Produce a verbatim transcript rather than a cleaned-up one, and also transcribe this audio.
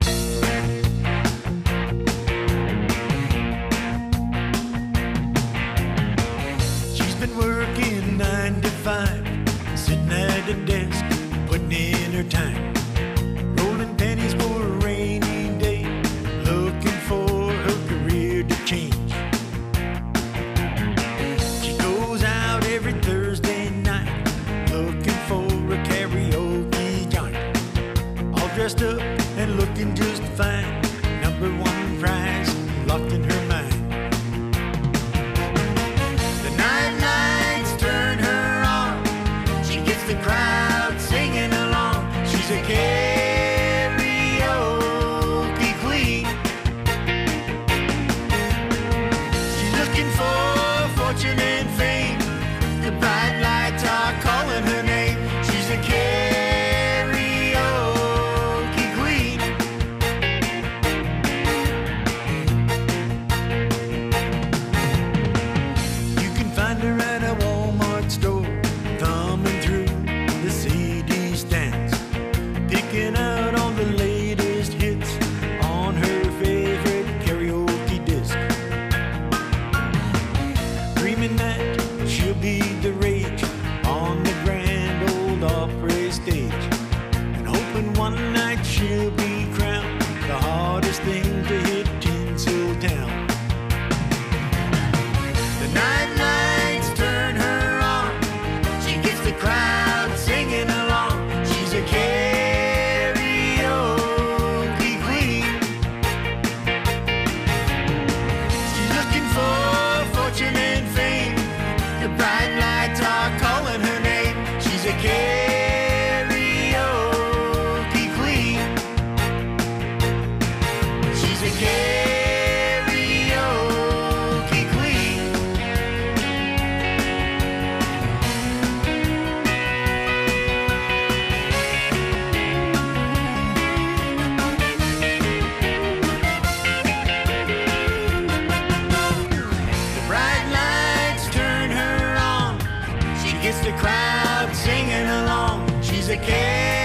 She's been working nine to five, sitting at a desk, putting in her time, rolling pennies for a rainy day, looking for her career to change. She goes out every Thursday night, looking for a karaoke joint, all dressed up and looking just fine, number one prize locked in her mind. The night lights turn her on, she gets the crowd singing along. She's a karaoke queen. She's looking for fortune and fame, the bright lights are calling her name. She's a karaoke queen. You can find her at a Walmart store, thumbing through the C D stands, picking out all the latest hits on her favorite karaoke disc, dreaming that she'll be the rage on the Grand Ole Opry stage, and hoping one night she'll be crowned the hardest thing to hit Tinseltown. The night lights turn her on, she gets the crowd singing along. She's a karaoke queen. She's looking for fortune and fame, the bright lights are calling her name. She's a karaoke queen. She's a karaoke queen. The bright lights turn her on, she gets the crowd singing along. She's a karaoke